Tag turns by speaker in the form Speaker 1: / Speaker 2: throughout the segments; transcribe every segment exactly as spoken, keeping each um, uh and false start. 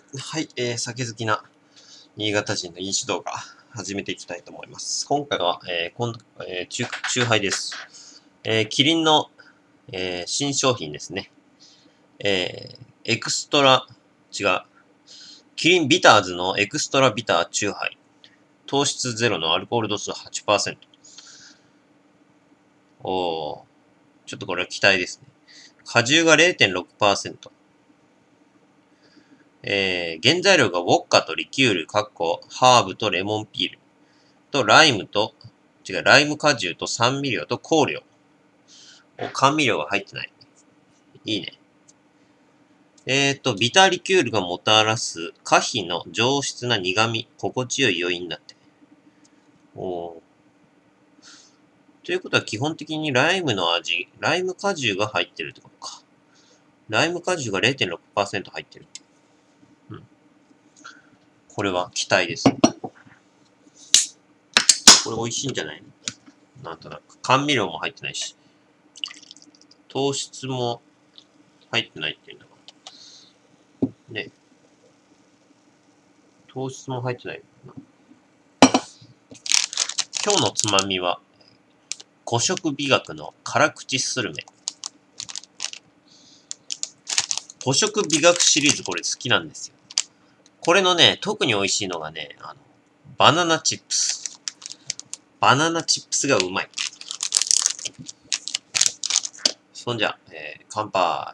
Speaker 1: はい、えー、酒好きな新潟人の飲酒動画始めていきたいと思います。今回は、えー、今度、えー、中、中杯です。えー、キリンの、えー、新商品ですね。えー、エクストラ、違う。キリンビターズのエクストラビター中杯。糖質ゼロのアルコール度数 はちパーセント。おー、ちょっとこれは期待ですね。果汁が れいてんろくパーセント。えー、原材料がウォッカとリキュール、カッコ、ハーブとレモンピールとライムと、違う、ライム果汁と酸味料と香料。お、甘味料が入ってない。いいね。えーと、ビターリキュールがもたらす果皮の上質な苦味、心地よい余韻だって。おー。ということは基本的にライムの味、ライム果汁が入ってるってことか。ライム果汁が れいてんろくパーセント 入ってる。うん。これは期待です。これ美味しいんじゃないの？なんとなく。甘味料も入ってないし。糖質も入ってないっていうんだから。ね。糖質も入ってない。今日のつまみは、古食美学の辛口スルメ。古食美学シリーズこれ好きなんですよ。これのね、特に美味しいのがね、あの、バナナチップス。バナナチップスがうまい。そんじゃ、えー、乾杯。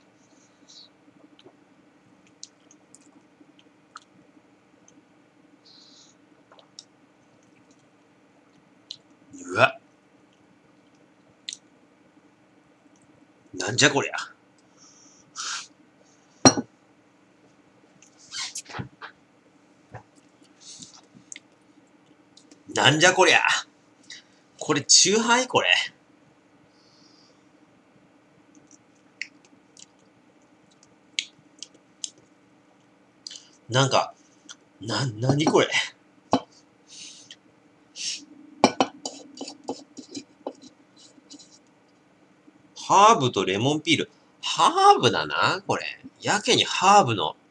Speaker 1: うわ。なんじゃこりゃ。なんじゃこりゃ。これ、チューハイこれ。なんか、な、なにこれ。ハーブとレモンピール。ハーブだなこれ。やけにハーブの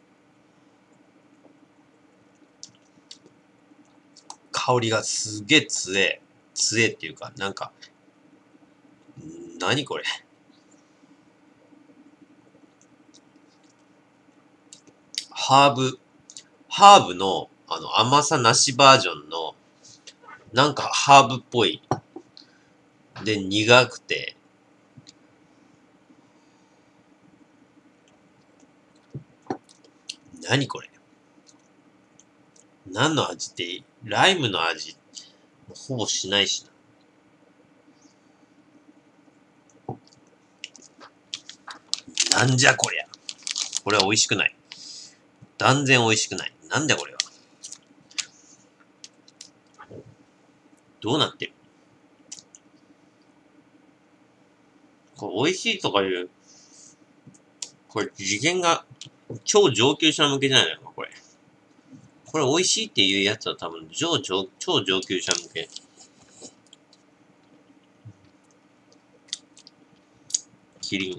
Speaker 1: 香りがすげえ強え。強えっていうか、なんか、なにこれ。ハーブ、ハーブの、あの、甘さなしバージョンの、なんかハーブっぽい。で、苦くて、なにこれ。何の味って、ライムの味、ほぼしないしな。なんじゃこりゃ。これは美味しくない。断然美味しくない。なんだこれは。どうなってる？これ美味しいとかいう、これ次元が超上級者向けじゃないのか、これ。これ美味しいっていうやつは多分超超超上級者向け。キリン。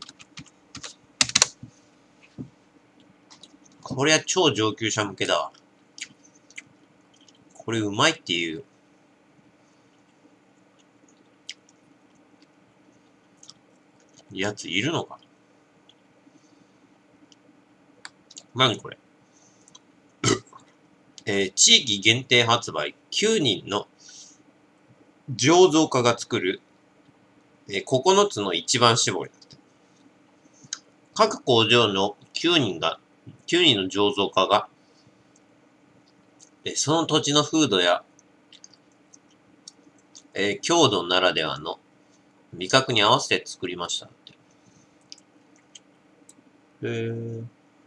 Speaker 1: これは超上級者向けだわ。これうまいっていうやついるのか？何これ？えー、地域限定発売きゅうにんの醸造家が作る、えー、ここのつの一番搾りだって。各工場のきゅうにんが、きゅうにんの醸造家が、えー、その土地の風土や、えー、郷土ならではの味覚に合わせて作りましたって。へー。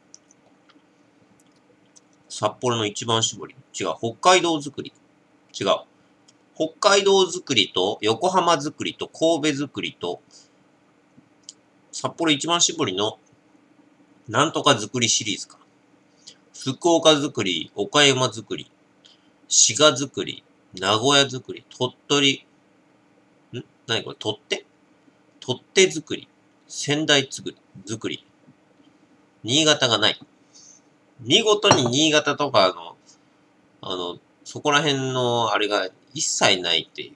Speaker 1: 札幌の一番搾り。違う。北海道作り。違う。北海道作りと横浜作りと神戸作りと札幌一番搾りのなんとか作りシリーズか。福岡作り、岡山作り、滋賀作り、名古屋作り、鳥取、ん何これ取手取手作り、仙台作り、作り、新潟がない。 見事に新潟とかの、あの、そこら辺のあれが一切ないっていう。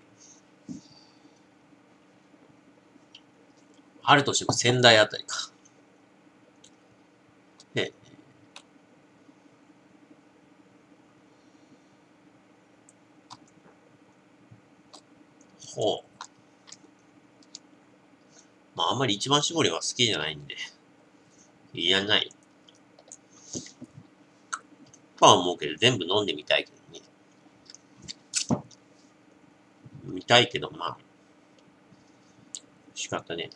Speaker 1: あるとしても仙台あたりか。ね。ほう。まああんまり一番搾りは好きじゃないんで。いらない。とは思うけど、全部飲んでみたいけどね。見たいけど、まあ。仕方ね。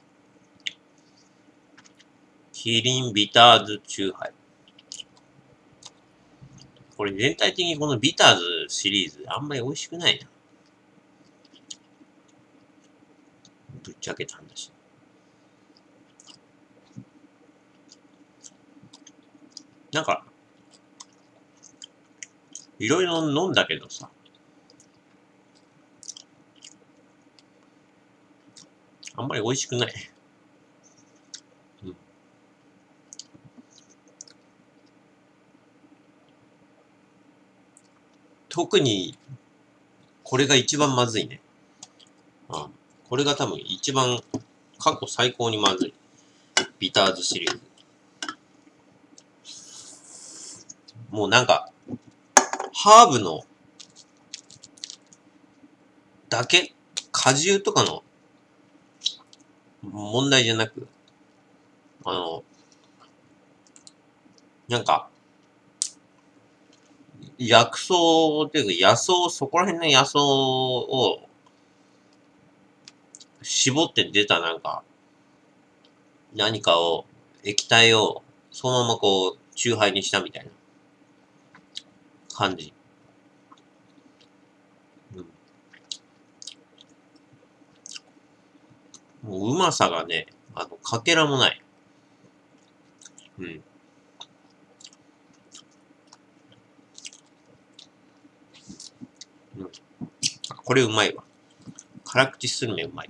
Speaker 1: キリンビターズチューハイ。これ全体的にこのビターズシリーズあんまり美味しくないな。ぶっちゃけた話。なんか、いろいろ飲んだけどさ。あんまり美味しくない。うん。特に、これが一番まずいね。あ、これが多分一番過去最高にまずい。ビターズシリーズ。もうなんか、ハーブのだけ果汁とかの問題じゃなく、あの、なんか、薬草っていうか野草、そこら辺の野草を絞って出たなんか、何かを、液体をそのままこう、チューハイにしたみたいな感じ。うん、もううまさがね、あの、かけらもない。うん。うん。これうまいわ。辛口スルメうまい。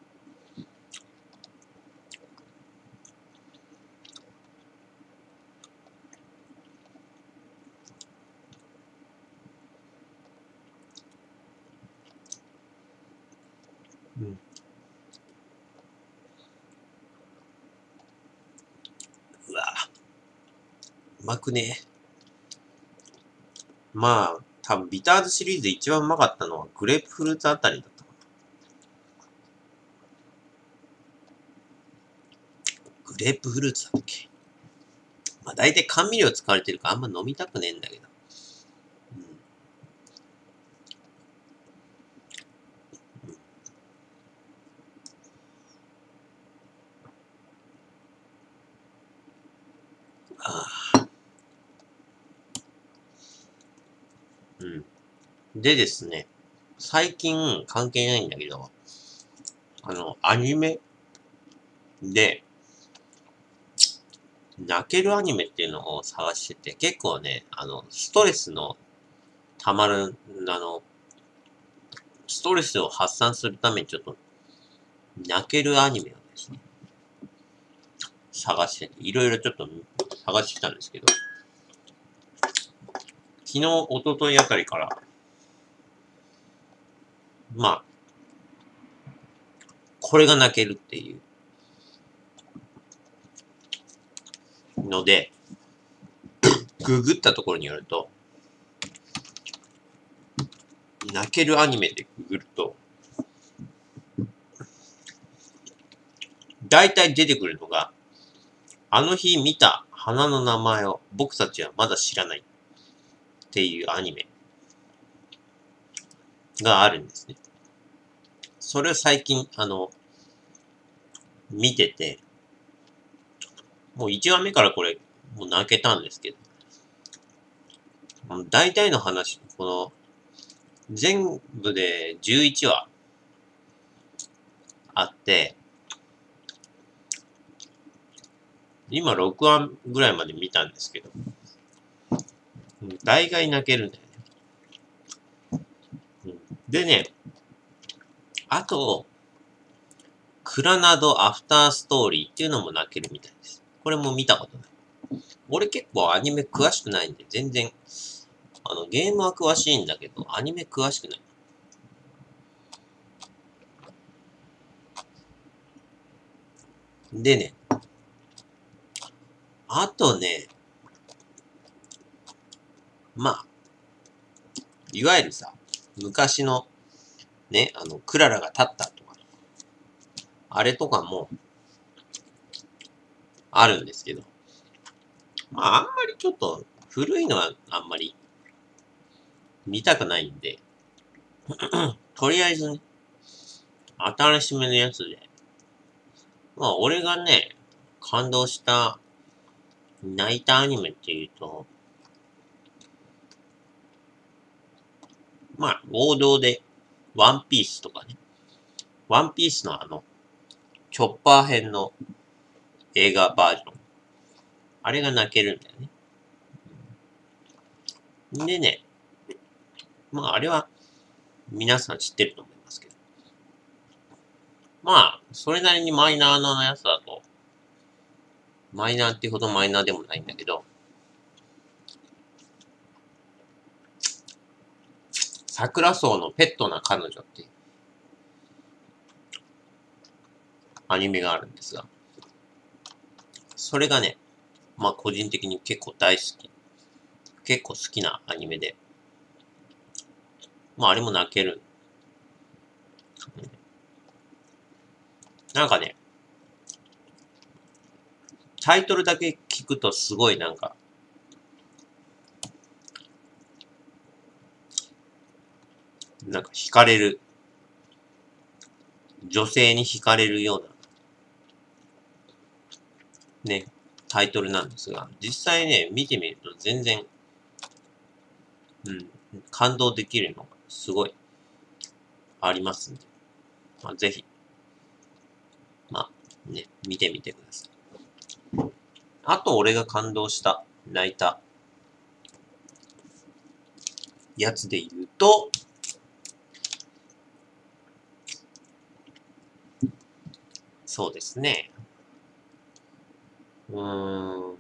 Speaker 1: うん。うわぁ。うまくね。まあ、多分ビターズシリーズで一番うまかったのはグレープフルーツあたりだった。グレープフルーツだっけ。まあ大体甘味料使われてるからあんま飲みたくねえんだけど。うん。うん、ああ。うん。でですね、最近関係ないんだけど、あの、アニメで、泣けるアニメっていうのを探してて、結構ね、あの、ストレスの溜まる、あの、ストレスを発散するためにちょっと、泣けるアニメをですね、探してて、いろいろちょっと探してきたんですけど、昨日、一昨日あたりから、まあ、これが泣けるっていうので、ググったところによると、泣けるアニメでググると、大体出てくるのが、あの日見た花の名前を僕たちはまだ知らないっていうアニメがあるんですね。それを最近、あの、見てて、もういちわめからこれ、もう泣けたんですけど、大体の話、この、全部でじゅういちわあって、今ろくわぐらいまで見たんですけど、大概泣けるんだよね。でね、あと、クラナドアフターストーリーっていうのも泣けるみたいです。これも見たことない。 俺結構アニメ詳しくないんで、全然、あの、ゲームは詳しいんだけど、アニメ詳しくない。でね、あとね、まあ、いわゆるさ、昔の、ね、あの、クララが立ったとか、あれとかも、あるんですけど、まあ、あんまりちょっと、古いのはあんまり、見たくないんで、とりあえずね、新しめのやつで、まあ、俺がね、感動した、泣いたアニメっていうと、まあ、王道で、ワンピースとかね。ワンピースのあの、チョッパー編の映画バージョン。あれが泣けるんだよね。でね、まあ、あれは、皆さん知ってると思いますけど。まあ、それなりにマイナーなやつだと、マイナーってほどマイナーでもないんだけど、桜草のペットな彼女っていうアニメがあるんですが、それがね、まあ個人的に結構大好き。結構好きなアニメで。まああれも泣ける。なんかね、タイトルだけ聞くとすごいなんか、なんか惹かれる。女性に惹かれるような、ね、タイトルなんですが、実際ね、見てみると全然、うん、感動できるのがすごいありますんで、まあ、ぜひ、まあね、見てみてください。あと俺が感動した、泣いたやつで言うと、そうですね。うーん。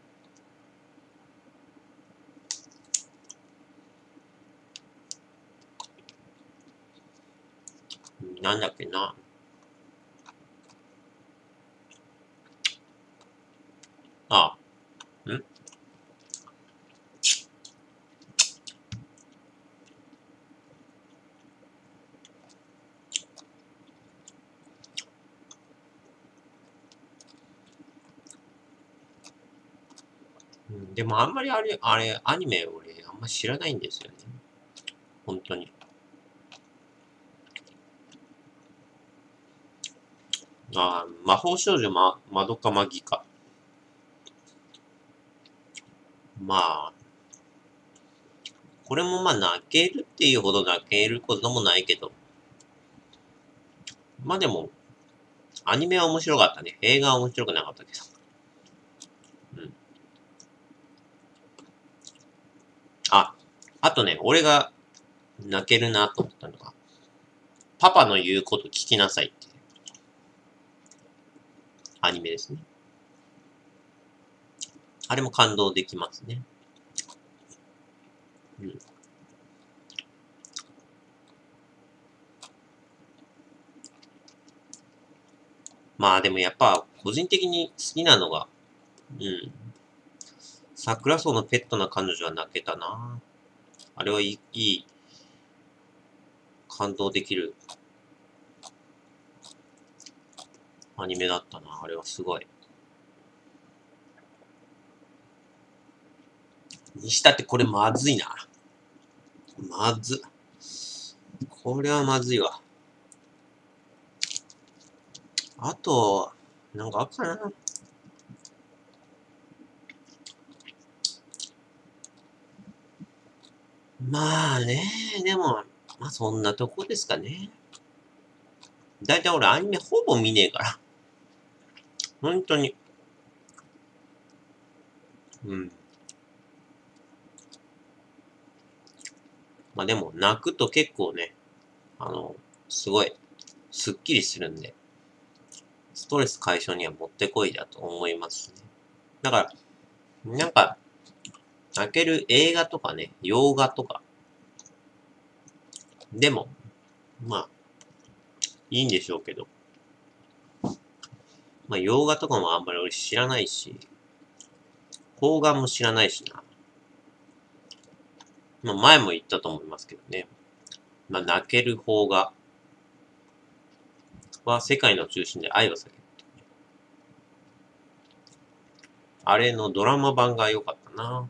Speaker 1: なんだっけな。あ、んでもあんまりあれ、あれ、アニメ俺あんま知らないんですよね。本当に。あ、魔法少女ま、まどかマギか。まあ、これもまあ泣けるっていうほど泣けることもないけど。まあでも、アニメは面白かったね。映画は面白くなかったけど。うん。あ、あとね、俺が泣けるなと思ったのが、パパの言うこと聞きなさいっていうアニメですね。あれも感動できますね。うん。まあでもやっぱ個人的に好きなのが、うん。桜草のペットな彼女は泣けたな。あれはいい、いい感動できるアニメだったな。あれはすごい。にしたってこれまずいな。まず。これはまずいわ。あと、なんかあっかな。まあね、でも、まあそんなとこですかね。だいたい俺アニメほぼ見ねえから。本当に。うん。まあでも、泣くと結構ね、あの、すごい、すっきりするんで、ストレス解消にはもってこいだと思いますね。だから、 なんか、泣ける映画とかね、洋画とか。でも、まあ、いいんでしょうけど。まあ、洋画とかもあんまり俺知らないし、邦画も知らないしな。まあ、前も言ったと思いますけどね。まあ、泣ける邦画は世界の中心で愛を叫ぶ。あれのドラマ版が良かったな。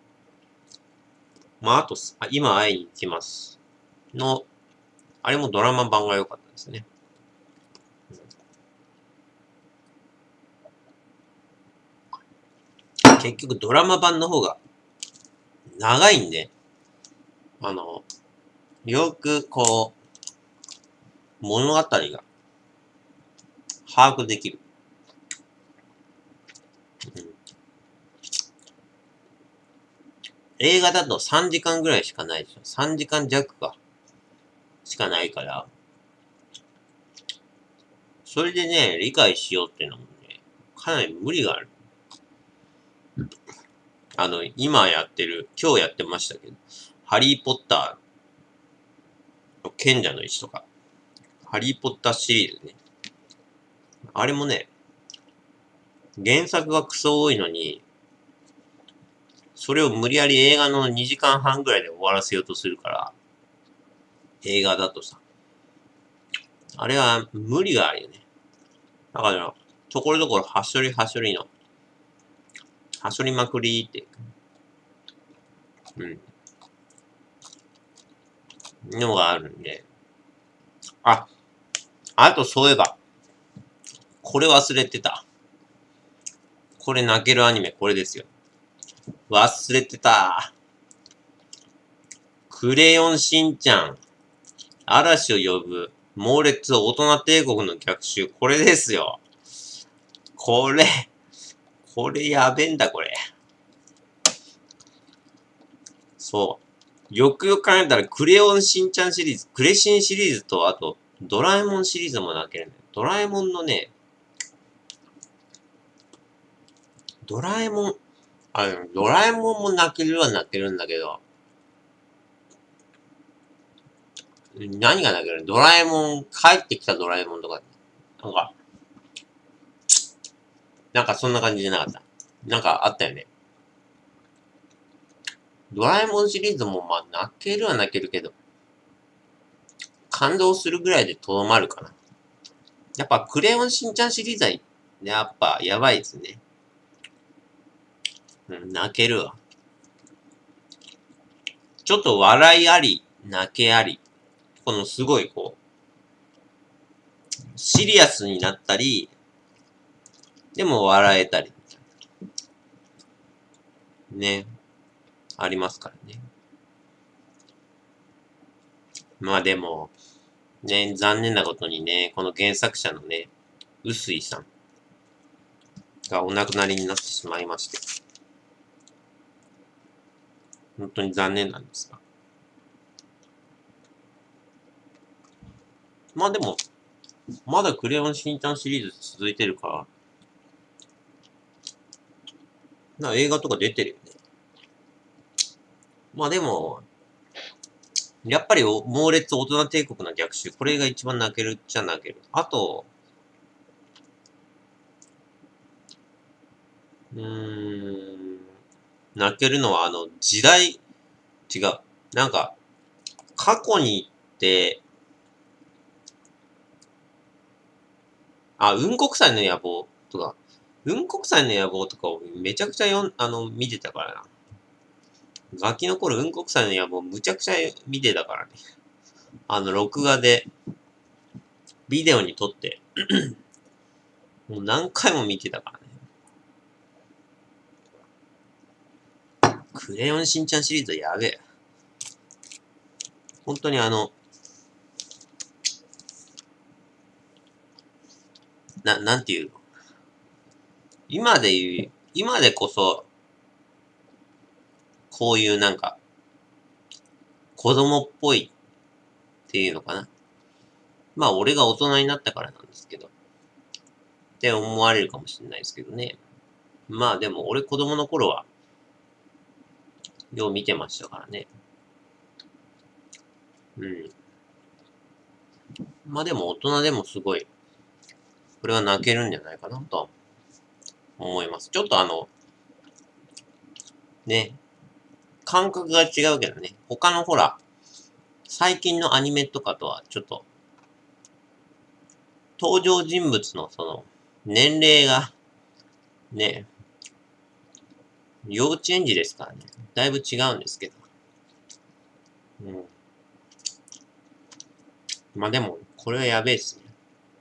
Speaker 1: まあ、あと、今会いに行きます。の、あれもドラマ版が良かったですね。結局ドラマ版の方が長いんで、あの、よくこう、物語が把握できる。うん、映画だとさんじかんぐらいしかないでしょ。さんじかん弱か。しかないから。それでね、理解しようっていうのもね、かなり無理がある。あの、今やってる、今日やってましたけど、ハリーポッターの賢者の石とか、ハリーポッターシリーズね。あれもね、原作がクソ多いのに、それを無理やり映画のにじかんはんぐらいで終わらせようとするから、映画だとさ、あれは無理があるよね。だから、ところどころはしょりはしょりの、はしょりまくりって、うん、のがあるんで。あ、あとそういえば、これ忘れてた。これ泣けるアニメ、これですよ。忘れてた。クレヨンしんちゃん。嵐を呼ぶ。猛烈大人帝国の逆襲。これですよ。これ。これやべえんだ、これ。そう。よくよく考えたら、クレヨンしんちゃんシリーズ、クレシンシリーズと、あと、ドラえもんシリーズも泣けるね。ドラえもんのね、ドラえもん、あの、ドラえもんも泣けるは泣けるんだけど、何が泣けるドラえもん、帰ってきたドラえもんとか、なんか、なんかそんな感じじゃなかった。なんかあったよね。ドラえもんシリーズもまあ泣けるは泣けるけど、感動するぐらいでとどまるかな。やっぱクレヨンしんちゃんシリーズは、やっぱやばいですね。うん、泣けるわ。ちょっと笑いあり、泣けあり。このすごいこう、シリアスになったり、でも笑えたり。ね。ありますからね。まあでも、ね、残念なことにね、この原作者のね、臼井さんがお亡くなりになってしまいまして、本当に残念なんですが。まあでも、まだクレヨンしんちゃんシリーズ続いてるから、な映画とか出てるよね。まあでも、やっぱり猛烈大人帝国の逆襲、これが一番泣けるっちゃ泣ける。あと、うーん、泣けるのはあの時代、違う。なんか、過去に行って、あ、雲国祭の野望とか、雲国祭の野望とかをめちゃくちゃよん、あの、見てたからな。ガキの頃雲国祭の野望むちゃくちゃ見てたからね。あの、録画で、ビデオに撮って、もう何回も見てたからね。クレヨンしんちゃんシリーズやべえ。本当にあの、な、なんていうの今で言う、今でこそ、こういうなんか、子供っぽいっていうのかな。まあ、俺が大人になったからなんですけど。って思われるかもしれないですけどね。 まあでも俺子供の頃は、よう見てましたからね。うん。まあでも大人でもすごい、これは泣けるんじゃないかなとは思います。ちょっとあの、ね、感覚が違うけどね。他のほら、最近のアニメとかとはちょっと、登場人物のその、年齢が、ね、幼稚園児ですからね。だいぶ違うんですけど。うん。まあでも、これはやべえっすね。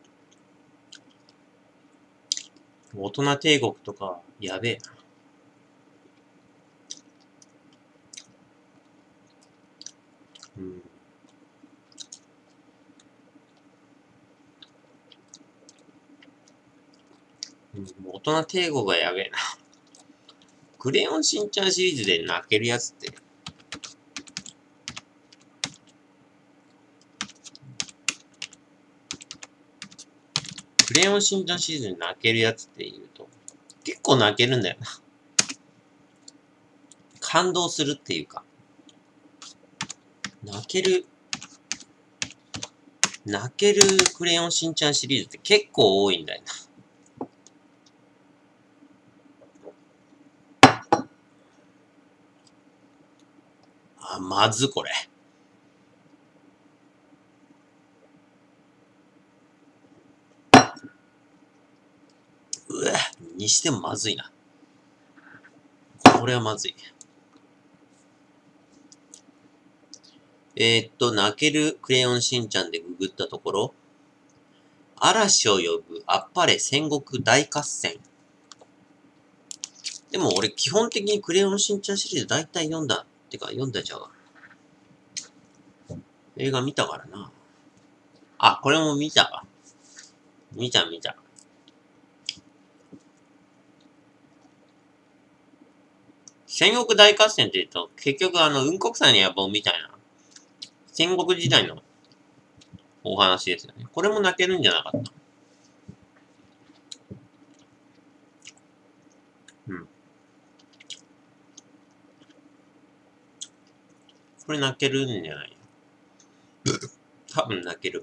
Speaker 1: 大人帝国とか、やべえな。うん。うん、大人帝国がやべえな。クレヨンしんちゃんシリーズで泣けるやつって、クレヨンしんちゃんシリーズで泣けるやつって言うと、結構泣けるんだよな。感動するっていうか、泣ける、泣けるクレヨンしんちゃんシリーズって結構多いんだよな。あ、まずこれ。うわ、にしてもまずいな。これはまずい。えー、っと、泣けるクレヨンしんちゃんでググったところ、嵐を呼ぶあっぱれ戦国大合戦。でも俺基本的にクレヨンしんちゃんシリーズ大体読んだ。ってか読んだじゃん。映画見たからな。あ、これも見たわ。見た見た。戦国大合戦って言うと、結局あの、雲国祭の野望みたいな、戦国時代のお話ですよね。これも泣けるんじゃなかった。うん。これ泣けるんじゃない多分泣ける。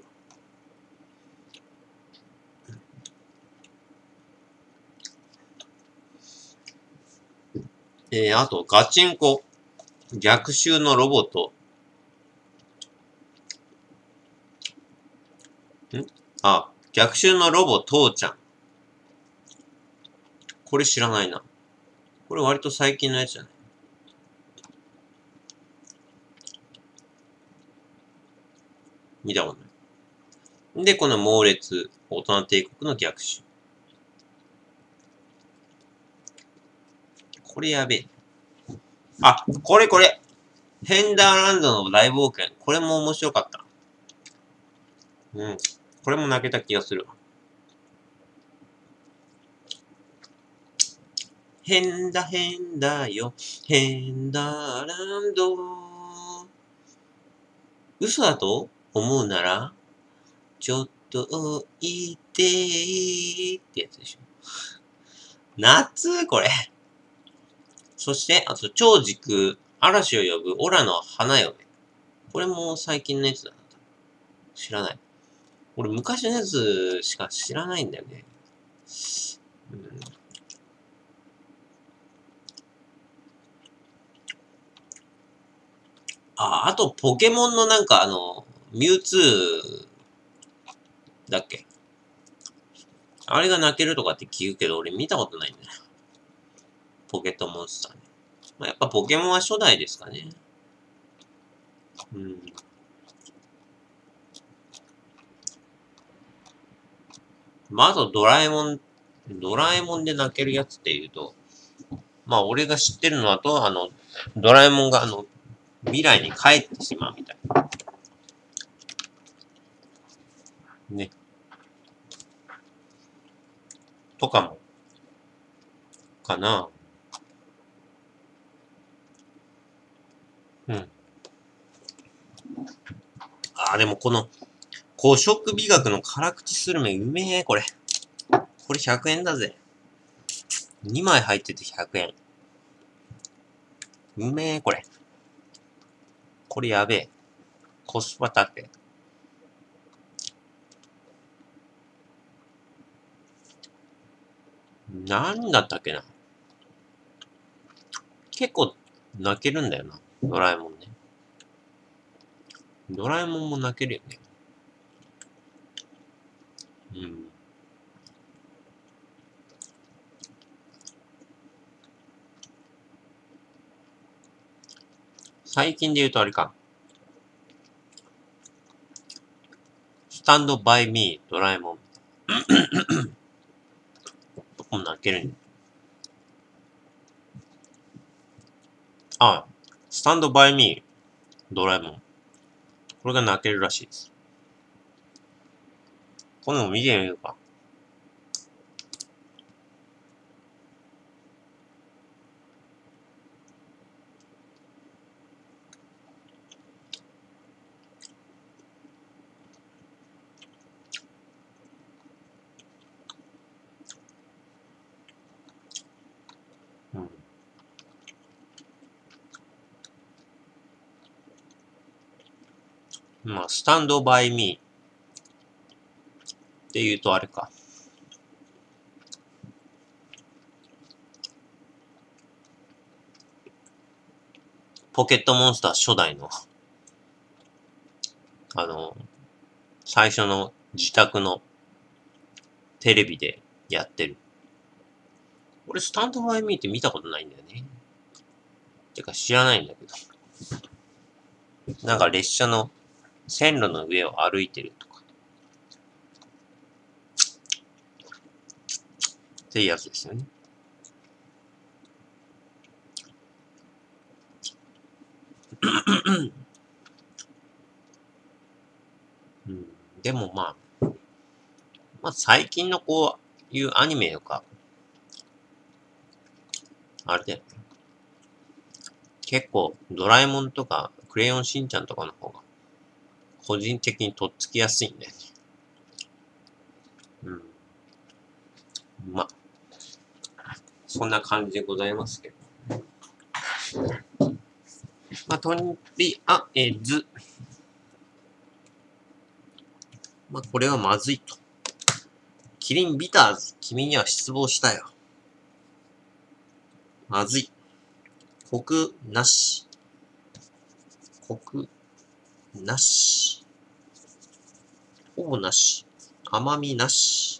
Speaker 1: えー、あと、ガチンコ。逆襲のロボット。んあ、逆襲のロボ父ちゃん。これ知らないな。これ割と最近のやつじゃない。見たことない。で、この猛烈、大人帝国の逆襲。これやべえ。あ、これこれ。ヘンダーランドの大冒険。これも面白かった。うん。これも泣けた気がする。変だ変だよ。ヘンダーランド。嘘だと思うなら、ちょっと言ってってやつでしょ。夏これ。そして、あと、超時空、嵐を呼ぶ、オラの花嫁。これも最近のやつだな。知らない。俺、昔のやつしか知らないんだよね。うん、あ、あと、ポケモンのなんか、あの、ミュウツーだっけあれが泣けるとかって聞くけど、俺見たことないんだよ。ポケットモンスターね。まあ、やっぱポケモンは初代ですかね。うん。まあ、あとドラえもん、ドラえもんで泣けるやつって言うと、まあ、俺が知ってるのだと、あの、ドラえもんがあの、未来に帰ってしまうみたいな。ね。とかも、かな。うん。ああ、でもこの、古色美学の辛口スルメうめえ、これ。これひゃくえんだぜ。 にまい入っててひゃくえん。うめえ、これ。これやべえ。コスパ高え。なんだったっけな。結構泣けるんだよな。ドラえもんね。ドラえもんも泣けるよね。うん。最近で言うとあれか。スタンドバイミー、ドラえもん。どこも泣けるんだ。あ、スタンドバイミー、ドラえもん。これが泣けるらしいです。このも見てみるか。うん。まあ、スタンドバイミーって言うとあれか。ポケットモンスター初代の、あの、最初の自宅のテレビでやってる。俺、スタンドバイミーって見たことないんだよね。てか知らないんだけど。なんか列車の線路の上を歩いてるとか。っていうやつですよね。うん、でもまあ、まあ最近のこういうアニメとか、あれだよね。結構ドラえもんとかクレヨンしんちゃんとかの方が個人的にとっつきやすいんだよね。うん。まあ、そんな感じでございますけど。まあ、とりあえず、まあ、これはまずいと。キリンビターズ、君には失望したよ。まずい。コクなし。コクなし。ほぼなし。甘みなし。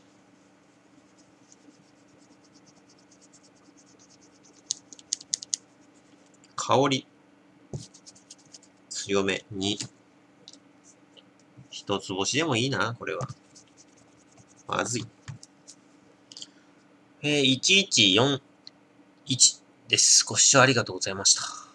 Speaker 1: 香り。強めに。一つ星でもいいな、これは。まずい。えー、いちいちよんいちです。ご視聴ありがとうございました。